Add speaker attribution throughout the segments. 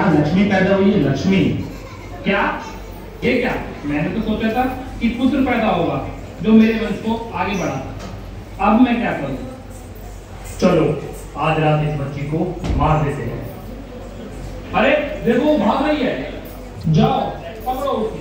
Speaker 1: यहाँ लक्ष्मी पैदा हुई है, लक्ष्मी। क्या ये क्या? मैंने तो सोचा था कि पुत्र पैदा होगा जो मेरे वंश को आगे बढ़ा। अब मैं क्या करूं?
Speaker 2: चलो आज रात इस बच्ची को मार देते हैं।
Speaker 1: अरे देखो वो भाग रही है, जाओ पकड़ो उसे।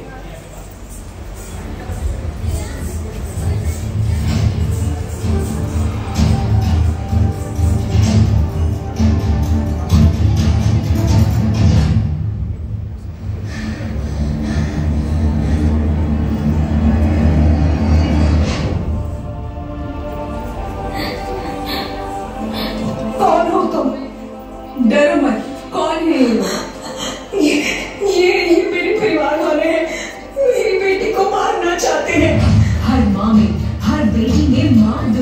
Speaker 3: कौन हो तुम? डरो मत। कौन है ये लोग? ये मेरे परिवार वाले हैं। मेरी बेटी को मारना चाहते हैं। हर माँ में, हर बेटी में माँ